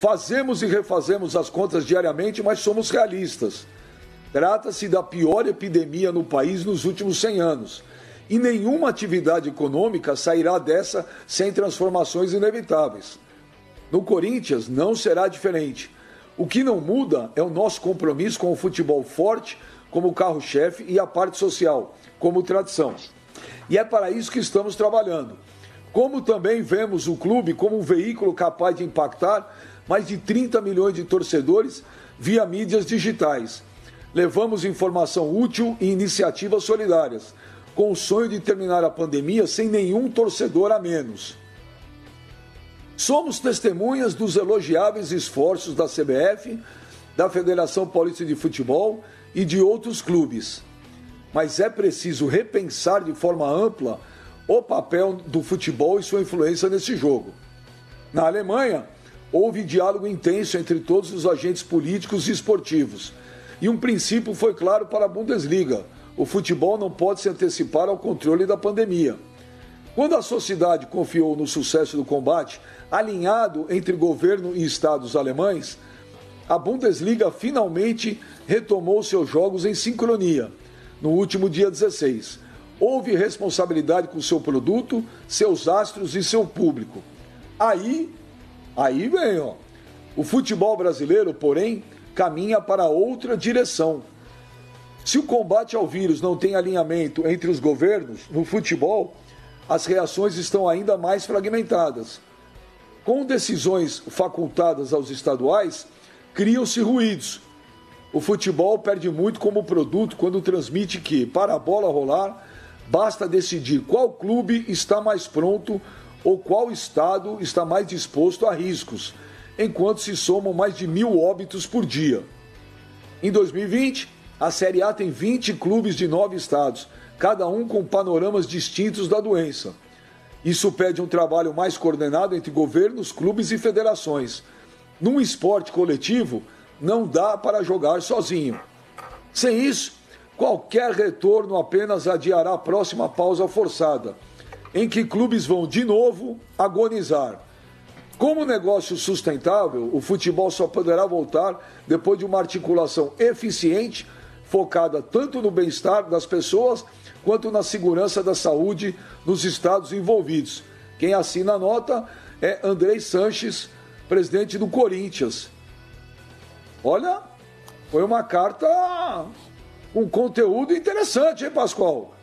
Fazemos e refazemos as contas diariamente, mas somos realistas. Trata-se da pior epidemia no país nos últimos 100 anos. E nenhuma atividade econômica sairá dessa sem transformações inevitáveis. No Corinthians não será diferente. O que não muda é o nosso compromisso com o futebol forte como carro-chefe e a parte social, como tradição. E é para isso que estamos trabalhando. Como também vemos o clube como um veículo capaz de impactar mais de 30 milhões de torcedores via mídias digitais. Levamos informação útil e iniciativas solidárias, com o sonho de terminar a pandemia sem nenhum torcedor a menos. Somos testemunhas dos elogiáveis esforços da CBF, da Federação Paulista de Futebol e de outros clubes. Mas é preciso repensar de forma ampla o papel do futebol e sua influência nesse jogo. Na Alemanha, houve diálogo intenso entre todos os agentes políticos e esportivos. E um princípio foi claro para a Bundesliga: o futebol não pode se antecipar ao controle da pandemia. Quando a sociedade confiou no sucesso do combate, alinhado entre governo e estados alemães, a Bundesliga finalmente retomou seus jogos em sincronia, no último dia 16. Houve responsabilidade com seu produto, seus astros e seu público. Aí vem, ó. O futebol brasileiro, porém, caminha para outra direção. Se o combate ao vírus não tem alinhamento entre os governos, no futebol, as reações estão ainda mais fragmentadas. Com decisões facultadas aos estaduais, criam-se ruídos. O futebol perde muito como produto quando transmite que, para a bola rolar, basta decidir qual clube está mais pronto ou qual estado está mais disposto a riscos, enquanto se somam mais de 1.000 óbitos por dia. Em 2020, a Série A tem 20 clubes de 9 estados, cada um com panoramas distintos da doença. Isso pede um trabalho mais coordenado entre governos, clubes e federações. Num esporte coletivo, não dá para jogar sozinho. Sem isso, qualquer retorno apenas adiará a próxima pausa forçada, em que clubes vão de novo agonizar. Como negócio sustentável, o futebol só poderá voltar depois de uma articulação eficiente, focada tanto no bem-estar das pessoas quanto na segurança da saúde nos estados envolvidos. Quem assina a nota é Andrei Sanches, presidente do Corinthians. Olha, foi uma carta com conteúdo interessante, hein, Pascoal?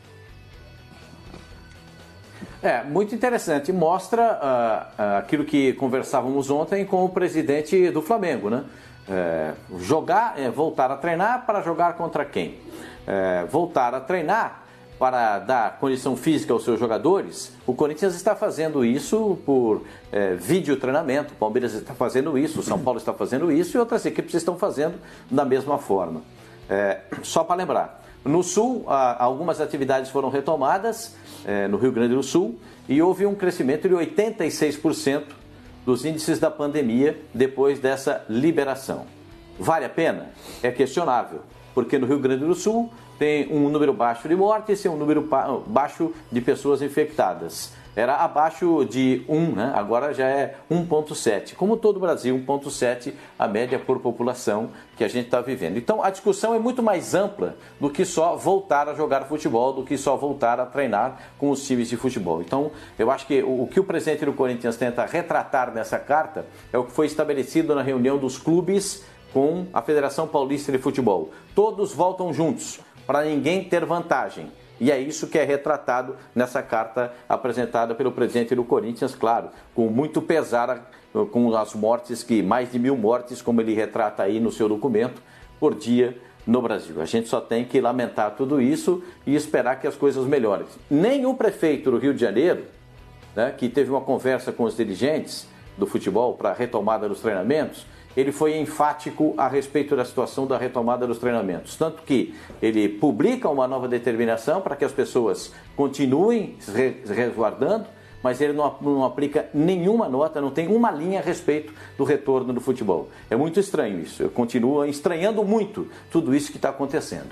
Muito interessante. Mostra aquilo que conversávamos ontem com o presidente do Flamengo, né? Voltar a treinar para jogar contra quem? Voltar a treinar para dar condição física aos seus jogadores. O Corinthians está fazendo isso por vídeo treinamento, o Palmeiras está fazendo isso, o São Paulo está fazendo isso e outras equipes estão fazendo da mesma forma. Só para lembrar, no Sul, algumas atividades foram retomadas, no Rio Grande do Sul, e houve um crescimento de 86% dos índices da pandemia depois dessa liberação. Vale a pena? É questionável, porque no Rio Grande do Sul tem um número baixo de mortes e um número baixo de pessoas infectadas. Era abaixo de 1, né? Agora já é 1,7. Como todo o Brasil, 1,7 a média por população que a gente está vivendo. Então a discussão é muito mais ampla do que só voltar a jogar futebol, do que só voltar a treinar com os times de futebol. Então eu acho que o que o presidente do Corinthians tenta retratar nessa carta é o que foi estabelecido na reunião dos clubes com a Federação Paulista de Futebol. Todos voltam juntos, para ninguém ter vantagem. E é isso que é retratado nessa carta apresentada pelo presidente do Corinthians, claro, com muito pesar com as mortes, mais de 1.000 mortes, como ele retrata aí no seu documento, por dia no Brasil. A gente só tem que lamentar tudo isso e esperar que as coisas melhorem. Nem o prefeito do Rio de Janeiro, né, que teve uma conversa com os dirigentes do futebol para a retomada dos treinamentos, ele foi enfático a respeito da situação da retomada dos treinamentos. Tanto que ele publica uma nova determinação para que as pessoas continuem se resguardando, mas ele não aplica nenhuma nota, não tem uma linha a respeito do retorno do futebol. É muito estranho isso. Eu continuo estranhando muito tudo isso que está acontecendo.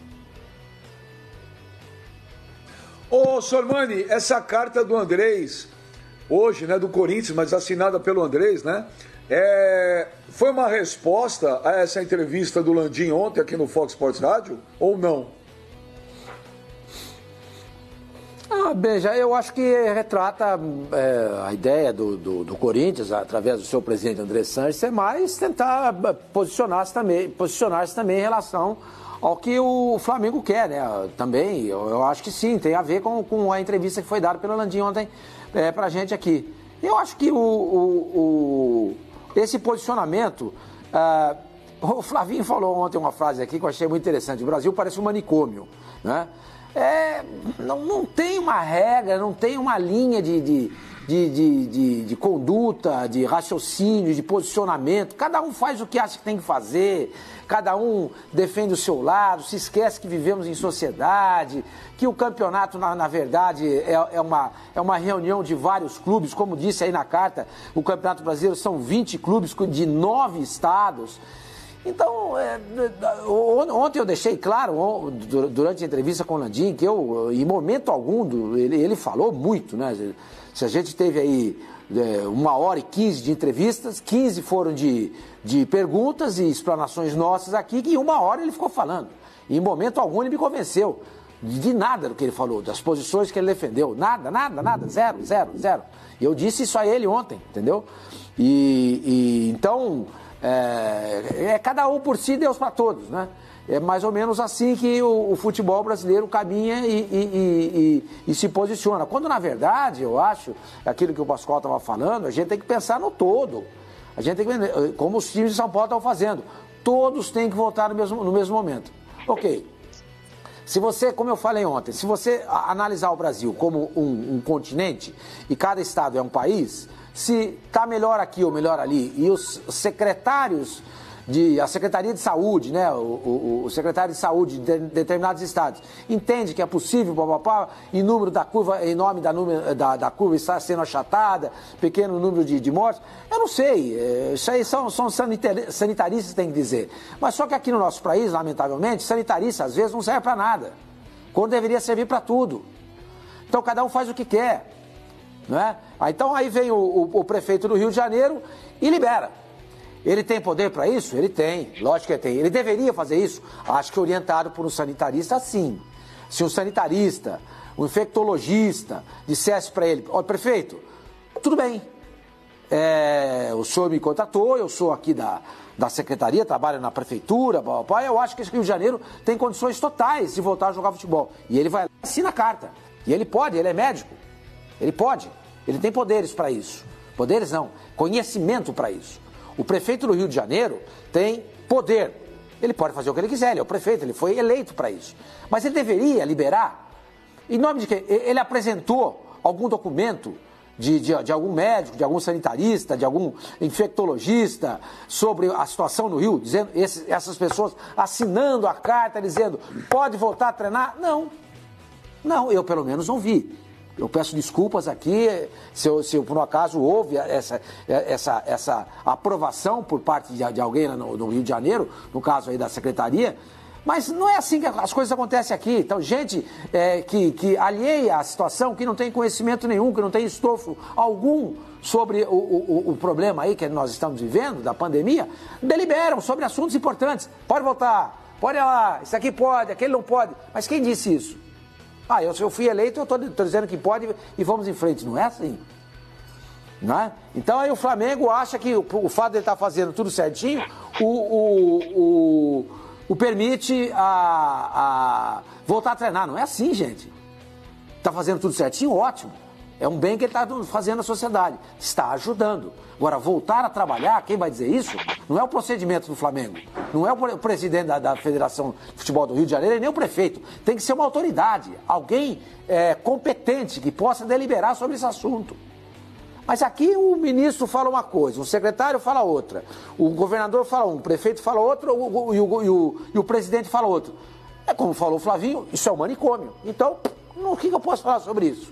Ô, Sormani, essa carta do Andrés, hoje, né, do Corinthians, mas assinada pelo Andrés, né? Foi uma resposta a essa entrevista do Landim ontem aqui no Fox Sports Rádio ou não? Beja, eu acho que retrata a ideia do Corinthians, através do seu presidente André Sanches, é mais tentar posicionar-se também em relação ao que o Flamengo quer, né? Também, eu acho que sim, tem a ver com a entrevista que foi dada pelo Landim ontem pra gente aqui. Eu acho que esse posicionamento... o Flavinho falou ontem uma frase aqui que eu achei muito interessante. O Brasil parece um manicômio, né? Não tem uma regra, não tem uma linha de conduta, de raciocínio, de posicionamento. Cada um faz o que acha que tem que fazer, cada um defende o seu lado, se esquece que vivemos em sociedade, que o campeonato, na verdade, é uma reunião de vários clubes. Como disse aí na carta, o Campeonato Brasileiro são 20 clubes de 9 estados. Então, ontem eu deixei claro, durante a entrevista com o Landim, que em momento algum, ele falou muito, né? Se a gente teve aí 1h15 de entrevistas, 15 foram de perguntas e explanações nossas aqui, que em 1 hora ele ficou falando. E em momento algum ele me convenceu de nada do que ele falou, das posições que ele defendeu. Nada, zero. E eu disse isso a ele ontem, entendeu? Então... cada um por si, Deus para todos, né? É mais ou menos assim que o futebol brasileiro caminha e se posiciona. Quando, na verdade, eu acho, aquilo que o Pascoal estava falando, a gente tem que pensar no todo. A gente tem que, como os times de São Paulo estão fazendo. Todos têm que voltar no mesmo momento. Ok. Se você, como eu falei ontem, se você analisar o Brasil como um continente e cada estado é um país... Se está melhor aqui ou melhor ali, e os secretários, a Secretaria de Saúde, né, o secretário de Saúde de determinados estados, entende que é possível, em número da curva, em nome da curva está sendo achatada, pequeno número de mortes, eu não sei, isso aí são sanitaristas que têm que dizer. Mas só que aqui no nosso país, lamentavelmente, sanitarista às vezes não serve para nada, quando deveria servir para tudo. Então cada um faz o que quer. Né? Então aí vem o prefeito do Rio de Janeiro e libera. Ele tem poder para isso? Ele tem, lógico que ele tem. Ele deveria fazer isso? Acho que orientado por um sanitarista, sim. Se um sanitarista, um infectologista dissesse para ele: olha, prefeito, tudo bem, o senhor me contratou, eu sou aqui da secretaria, trabalho na prefeitura, eu acho que esse Rio de Janeiro tem condições totais de voltar a jogar futebol. E ele vai lá e assina a carta. E ele pode, ele é médico. Ele pode, ele tem poderes para isso. Poderes não, conhecimento para isso. O prefeito do Rio de Janeiro tem poder. Ele pode fazer o que ele quiser, ele é o prefeito, ele foi eleito para isso. Mas ele deveria liberar, em nome de quê? Ele apresentou algum documento de algum médico, de algum sanitarista, de algum infectologista sobre a situação no Rio, dizendo, essas pessoas assinando a carta, dizendo, pode voltar a treinar? Não, eu pelo menos não vi. Eu peço desculpas aqui se por um acaso houve essa aprovação por parte de alguém no Rio de Janeiro, no caso aí da secretaria, mas não é assim que as coisas acontecem aqui. Então, gente que alheia à situação, que não tem conhecimento nenhum, que não tem estofo algum sobre o problema aí que nós estamos vivendo, da pandemia, deliberam sobre assuntos importantes. Pode voltar, pode ir lá, isso aqui pode, aquele não pode. Mas quem disse isso? Eu fui eleito, eu estou dizendo que pode e vamos em frente. Não é assim. Não é? Então aí o Flamengo acha que o fato de ele estar fazendo tudo certinho o permite voltar a treinar. Não é assim, gente. Está fazendo tudo certinho? Ótimo. É um bem que ele está fazendo à sociedade. Está ajudando. Agora, voltar a trabalhar, quem vai dizer isso? Não é o procedimento do Flamengo. Não é o presidente da Federação de Futebol do Rio de Janeiro e nem o prefeito. Tem que ser uma autoridade. Alguém competente que possa deliberar sobre esse assunto. Mas aqui o ministro fala uma coisa, o secretário fala outra, o governador fala um, o prefeito fala outro e o presidente fala outro. É como falou o Flavinho, isso é um manicômio. Então, o que eu posso falar sobre isso?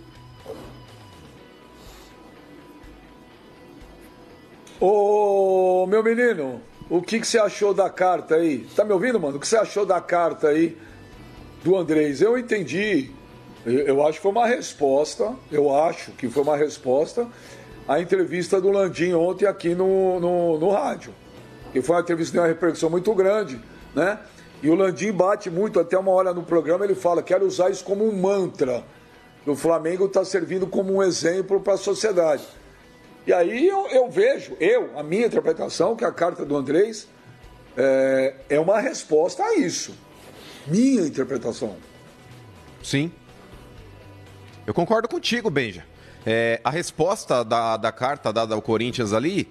Ô, meu menino, o que você achou da carta aí? Tá me ouvindo, mano? O que você achou da carta aí do Andrés? Eu entendi, eu acho que foi uma resposta, a entrevista do Landim ontem aqui no rádio. Que foi uma entrevista que deu uma repercussão muito grande, né? E o Landim bate muito, até uma hora no programa ele fala, quero usar isso como um mantra. O Flamengo está servindo como um exemplo para a sociedade. E aí eu vejo, a minha interpretação, que a carta do Andrés é uma resposta a isso. Minha interpretação. Sim. Eu concordo contigo, Benja. A resposta da carta dada ao Corinthians ali,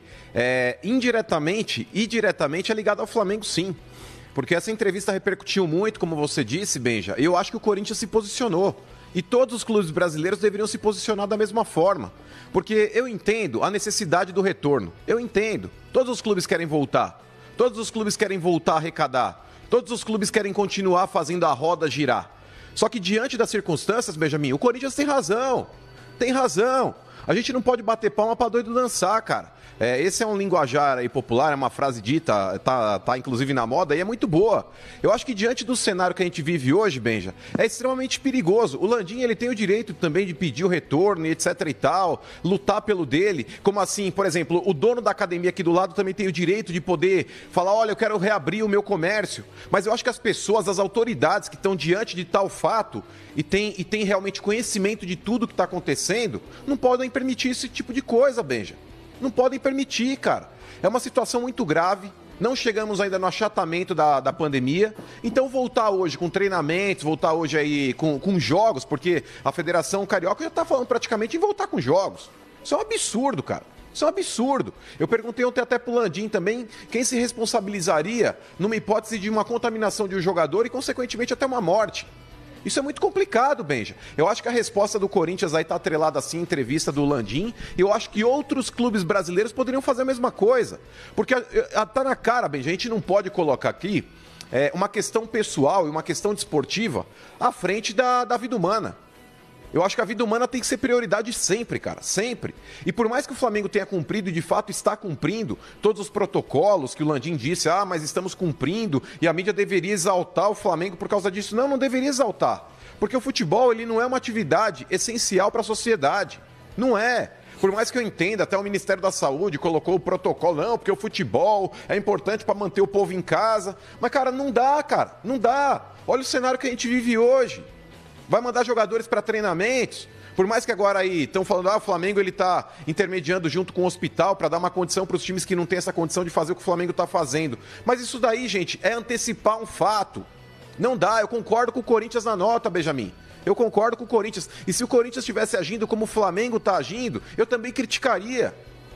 indiretamente e diretamente é ligada ao Flamengo, sim. Porque essa entrevista repercutiu muito, como você disse, Benja. E eu acho que o Corinthians se posicionou. E todos os clubes brasileiros deveriam se posicionar da mesma forma. Porque eu entendo a necessidade do retorno. Eu entendo. Todos os clubes querem voltar. Todos os clubes querem voltar a arrecadar. Todos os clubes querem continuar fazendo a roda girar. Só que diante das circunstâncias, Benjamin, o Corinthians tem razão. Tem razão. A gente não pode bater palma pra doido dançar, cara. Esse é um linguajar aí popular, é uma frase dita, tá inclusive na moda e é muito boa. Eu acho que diante do cenário que a gente vive hoje, Benja, é extremamente perigoso. O Landim, ele tem o direito também de pedir o retorno e etc e tal, lutar pelo dele. Como assim, por exemplo, o dono da academia aqui do lado também tem o direito de poder falar, olha, eu quero reabrir o meu comércio. Mas eu acho que as pessoas, as autoridades que estão diante de tal fato e tem realmente conhecimento de tudo que está acontecendo, não podem permitir esse tipo de coisa, Benja. Não podem permitir, cara. É uma situação muito grave. Não chegamos ainda no achatamento da pandemia. Então, voltar hoje com treinamentos, voltar hoje aí com jogos, porque a Federação Carioca já está falando praticamente em voltar com jogos. Isso é um absurdo, cara. Isso é um absurdo. Eu perguntei ontem até pro Landim também quem se responsabilizaria numa hipótese de uma contaminação de um jogador e, consequentemente, até uma morte. Isso é muito complicado, Benja. Eu acho que a resposta do Corinthians aí tá atrelada assim, entrevista do Landim, e eu acho que outros clubes brasileiros poderiam fazer a mesma coisa. Porque tá na cara, Benja, a gente não pode colocar aqui uma questão pessoal e uma questão desportiva à frente da vida humana. Eu acho que a vida humana tem que ser prioridade sempre, cara, sempre. E por mais que o Flamengo tenha cumprido e de fato está cumprindo todos os protocolos que o Landim disse, mas estamos cumprindo e a mídia deveria exaltar o Flamengo por causa disso. Não deveria exaltar. Porque o futebol, ele não é uma atividade essencial para a sociedade. Não é. Por mais que eu entenda, até o Ministério da Saúde colocou o protocolo, não, porque o futebol é importante para manter o povo em casa. Mas, cara, não dá, cara, não dá. Olha o cenário que a gente vive hoje. Vai mandar jogadores para treinamentos, por mais que agora aí estão falando, o Flamengo ele está intermediando junto com o hospital para dar uma condição para os times que não têm essa condição de fazer o que o Flamengo está fazendo. Mas isso daí, gente, é antecipar um fato. Não dá, eu concordo com o Corinthians na nota, Benjamin. Eu concordo com o Corinthians. E se o Corinthians estivesse agindo como o Flamengo está agindo, eu também criticaria.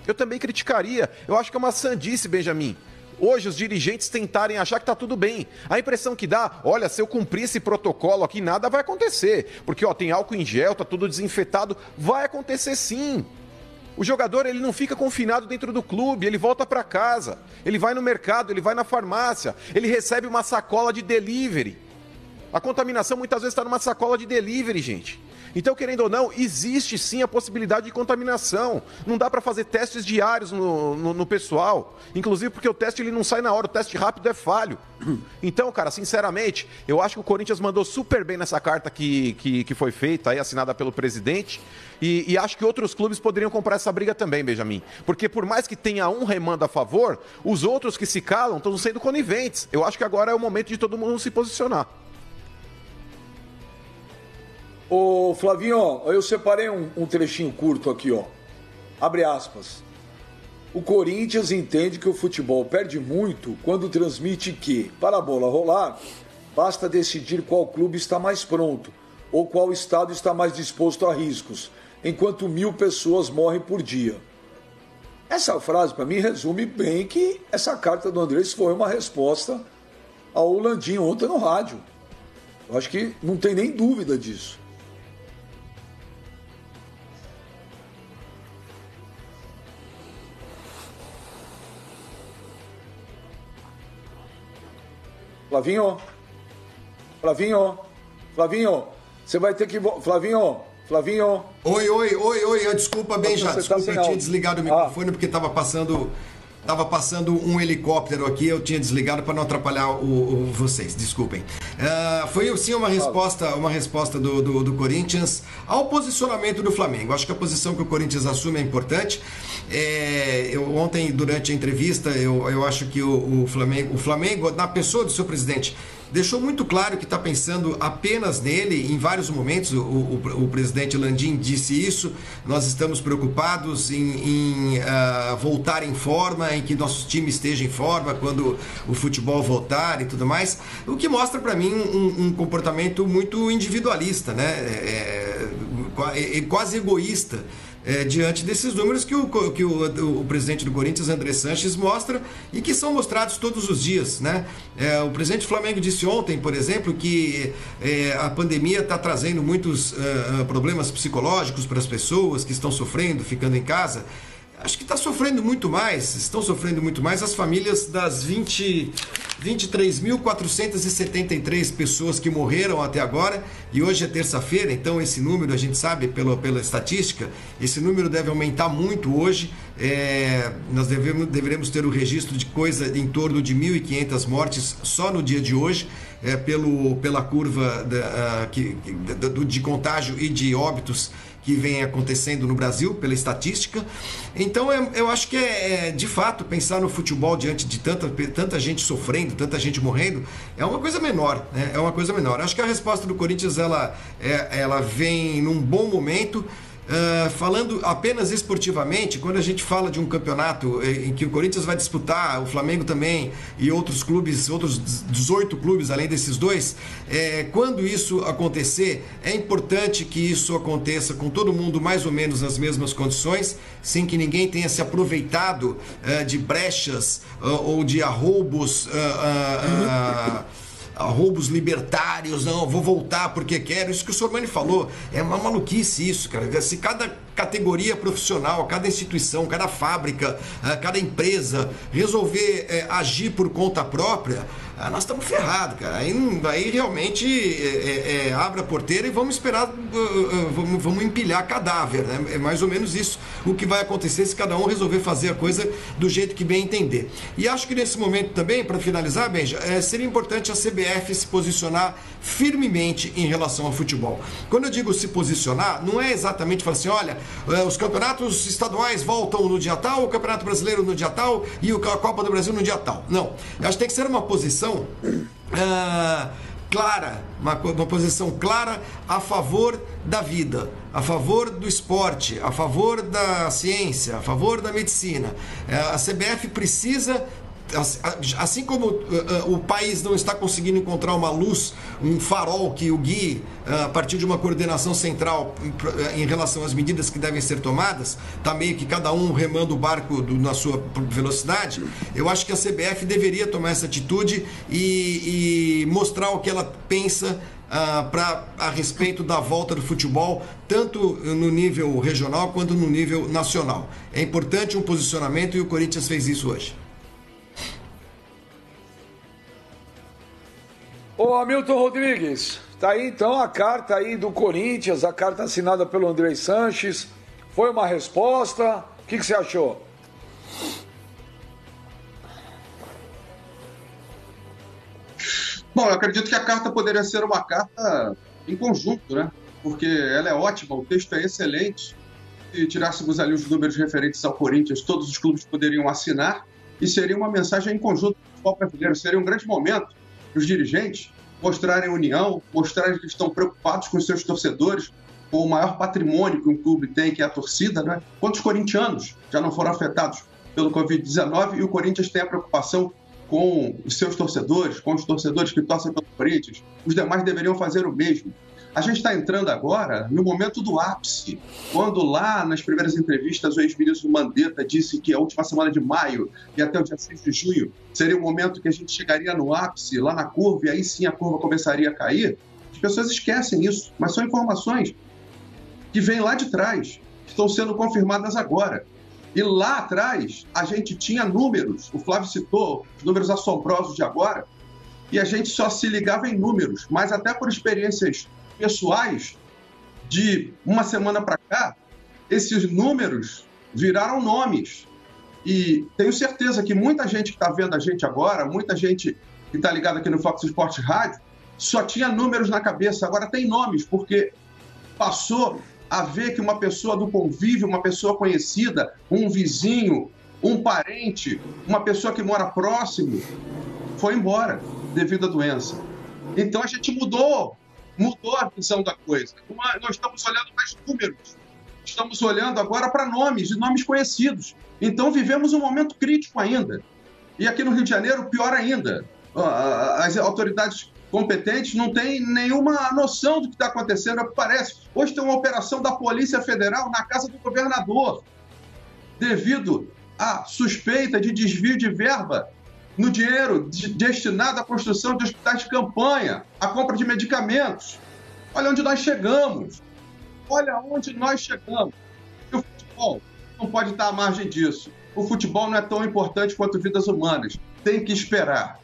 Eu acho que é uma sandice, Benjamin. Hoje os dirigentes tentarem achar que está tudo bem. A impressão que dá, olha, se eu cumprir esse protocolo aqui, nada vai acontecer. Porque tem álcool em gel, tá tudo desinfetado. Vai acontecer sim. O jogador, ele não fica confinado dentro do clube, ele volta para casa. Ele vai no mercado, ele vai na farmácia, ele recebe uma sacola de delivery. A contaminação muitas vezes está numa sacola de delivery, gente. Então, querendo ou não, existe sim a possibilidade de contaminação. Não dá para fazer testes diários no pessoal. Inclusive porque o teste ele não sai na hora, o teste rápido é falho. Então, cara, sinceramente, eu acho que o Corinthians mandou super bem nessa carta que foi feita, aí, assinada pelo presidente. E acho que outros clubes poderiam comprar essa briga também, Benjamin. Porque por mais que tenha um remando a favor, os outros que se calam estão sendo coniventes. Eu acho que agora é o momento de todo mundo se posicionar. Ô Flavinho, eu separei um trechinho curto aqui, ó. Abre aspas. O Corinthians entende que o futebol perde muito quando transmite que, para a bola rolar, basta decidir qual clube está mais pronto ou qual estado está mais disposto a riscos, enquanto 1000 pessoas morrem por dia. Essa frase, para mim, resume bem que essa carta do Andrés foi uma resposta ao Landim ontem no rádio. Eu acho que não tem nem dúvida disso. Flavinho, você vai ter que... Flavinho. Oi, desculpa, Benja, desculpa, eu tinha desligado o microfone porque estava passando Estava passando um helicóptero aqui, eu tinha desligado para não atrapalhar vocês, desculpem. Foi sim uma resposta do Corinthians ao posicionamento do Flamengo. Acho que a posição que o Corinthians assume é importante. Ontem, durante a entrevista, eu acho que o Flamengo, na pessoa do seu presidente, deixou muito claro que está pensando apenas nele. Em vários momentos o presidente Landim disse isso. Nós estamos preocupados em voltar em forma, em que nosso time esteja em forma quando o futebol voltar e tudo mais, o que mostra para mim um comportamento muito individualista, né? Quase egoísta. Diante desses números que o presidente do Corinthians, André Sanches, mostra e que são mostrados todos os dias, né? O presidente do Flamengo disse ontem, por exemplo, que a pandemia está trazendo muitos problemas psicológicos para as pessoas que estão sofrendo, ficando em casa. Acho que estão sofrendo muito mais as famílias das 23.473 pessoas que morreram até agora, e hoje é terça-feira, então esse número, a gente sabe pela estatística, esse número deve aumentar muito hoje. Nós deveremos ter o registro de coisa em torno de 1.500 mortes só no dia de hoje, pela curva de contágio e de óbitos que vem acontecendo no Brasil, pela estatística. Então eu acho que de fato, pensar no futebol diante de tanta gente sofrendo, tanta gente morrendo, é uma coisa menor, né? É uma coisa menor. Acho que a resposta do Corinthians ela vem num bom momento. Falando apenas esportivamente, quando a gente fala de um campeonato em que o Corinthians vai disputar, o Flamengo também e outros clubes, outros 18 clubes além desses dois, quando isso acontecer, é importante que isso aconteça com todo mundo mais ou menos nas mesmas condições, sem que ninguém tenha se aproveitado de brechas ou de arroubos roubos libertários, não, vou voltar porque quero. Isso que o Sormani falou, é uma maluquice isso, cara. Se cada categoria profissional, cada instituição, cada fábrica, cada empresa resolver agir por conta própria, nós estamos ferrados, cara. Aí realmente abre a porteira e vamos esperar, vamos empilhar cadáver, né? É mais ou menos isso o que vai acontecer se cada um resolver fazer a coisa do jeito que bem entender. E acho que nesse momento também, para finalizar, Benja, seria importante a CBF se posicionar firmemente em relação ao futebol. Quando eu digo se posicionar, não é exatamente falar assim, olha, os campeonatos estaduais voltam no dia tal, o Campeonato Brasileiro no dia tal e a Copa do Brasil no dia tal. Não. Eu acho que tem que ser uma posição clara, uma posição clara a favor da vida, a favor do esporte, a favor da ciência, a favor da medicina. A CBF precisa, assim como o país não está conseguindo encontrar uma luz, um farol que o guie a partir de uma coordenação central em relação às medidas que devem ser tomadas, está meio que cada um remando o barco na sua velocidade. Eu acho que a CBF deveria tomar essa atitude e mostrar o que ela pensa a respeito da volta do futebol, tanto no nível regional quanto no nível nacional. É importante um posicionamento e o Corinthians fez isso hoje. Ô Hamilton Rodrigues, tá aí então a carta aí do Corinthians, a carta assinada pelo André Sanches. Foi uma resposta? O que você achou? Bom, eu acredito que a carta poderia ser uma carta em conjunto, né? Porque ela é ótima, o texto é excelente. Se tirássemos ali os números referentes ao Corinthians, todos os clubes poderiam assinar e seria uma mensagem em conjunto do futebol brasileiro. Seria um grande momento os dirigentes mostrarem união, mostrarem que estão preocupados com os seus torcedores, com o maior patrimônio que um clube tem, que é a torcida, né? Quantos corintianos já não foram afetados pelo Covid-19 e o Corinthians tem a preocupação com os seus torcedores, com os torcedores que torcem pelo Corinthians? Os demais deveriam fazer o mesmo. A gente está entrando agora no momento do ápice, quando lá nas primeiras entrevistas o ex-ministro Mandetta disse que a última semana de maio e até o dia 6 de junho seria o momento que a gente chegaria no ápice, lá na curva, e aí sim a curva começaria a cair. As pessoas esquecem isso, mas são informações que vêm lá de trás, que estão sendo confirmadas agora. E lá atrás a gente tinha números, o Flávio citou os números assombrosos de agora, e a gente só se ligava em números, mas até por experiências pessoais, de uma semana para cá, esses números viraram nomes. E tenho certeza que muita gente que está vendo a gente agora, muita gente que está ligada aqui no Fox Sports Rádio, só tinha números na cabeça, agora tem nomes, porque passou a ver que uma pessoa do convívio, uma pessoa conhecida, um vizinho, um parente, uma pessoa que mora próximo, foi embora devido à doença. Então a gente mudou a visão da coisa. Nós estamos olhando mais números, estamos olhando agora para nomes, e nomes conhecidos. Então vivemos um momento crítico ainda. E aqui no Rio de Janeiro, pior ainda. As autoridades competentes não têm nenhuma noção do que está acontecendo, é o que parece. Hoje tem uma operação da Polícia Federal na casa do governador, devido à suspeita de desvio de verba no dinheiro destinado à construção de hospitais de campanha, à compra de medicamentos. Olha onde nós chegamos. Olha onde nós chegamos. E o futebol não pode estar à margem disso. O futebol não é tão importante quanto vidas humanas. Tem que esperar.